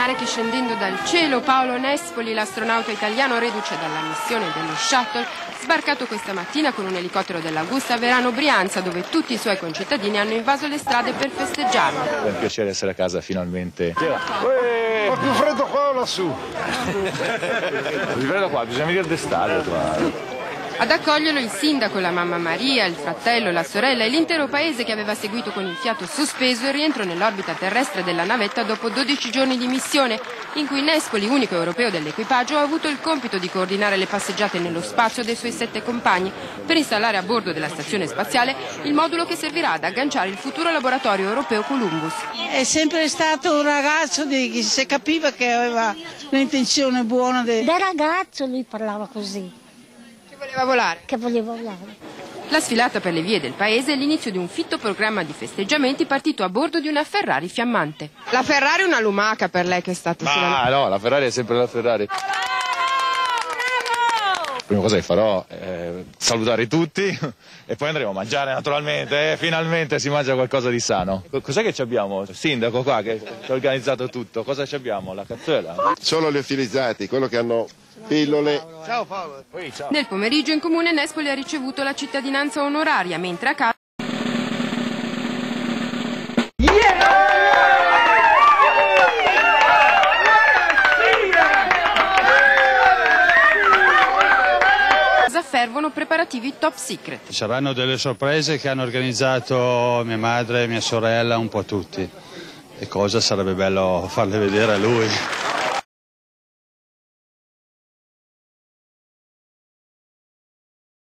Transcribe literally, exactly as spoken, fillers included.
sottolineare che scendendo dal cielo Paolo Nespoli, l'astronauta italiano reduce dalla missione dello Shuttle, sbarcato questa mattina con un elicottero dell'Augusta a Verano Brianza, dove tutti i suoi concittadini hanno invaso le strade per festeggiarlo. È un piacere essere a casa finalmente. Fa più freddo qua o lassù? Più freddo qua, bisogna venire d'estate. Ad accoglierlo il sindaco, la mamma Maria, il fratello, la sorella e l'intero paese che aveva seguito con il fiato sospeso il rientro nell'orbita terrestre della navetta dopo dodici giorni di missione, in cui Nespoli, unico europeo dell'equipaggio, ha avuto il compito di coordinare le passeggiate nello spazio dei suoi sette compagni per installare a bordo della stazione spaziale il modulo che servirà ad agganciare il futuro laboratorio europeo Columbus. È sempre stato un ragazzo di, che si capiva che aveva un'intenzione buona. De... Da ragazzo lui parlava così. Che voleva volare. Che voleva volare. La sfilata per le vie del paese è l'inizio di un fitto programma di festeggiamenti partito a bordo di una Ferrari fiammante. La Ferrari è una lumaca per lei che è stata sulla... Ah no, la Ferrari è sempre la Ferrari. La prima cosa che farò è salutare tutti e poi andremo a mangiare naturalmente, eh, finalmente si mangia qualcosa di sano. Cos'è che ci abbiamo? Il sindaco qua che ci ha organizzato tutto, cosa ci abbiamo? La cazzuela? Solo gli utilizzati, quello che hanno pillole. Ciao Paolo. Poi, ciao. Nel pomeriggio in comune Nespoli ha ricevuto la cittadinanza onoraria, mentre a casa fervono preparativi top secret. Ci saranno delle sorprese che hanno organizzato mia madre e mia sorella, un po' tutti. E cosa sarebbe bello farle vedere a lui.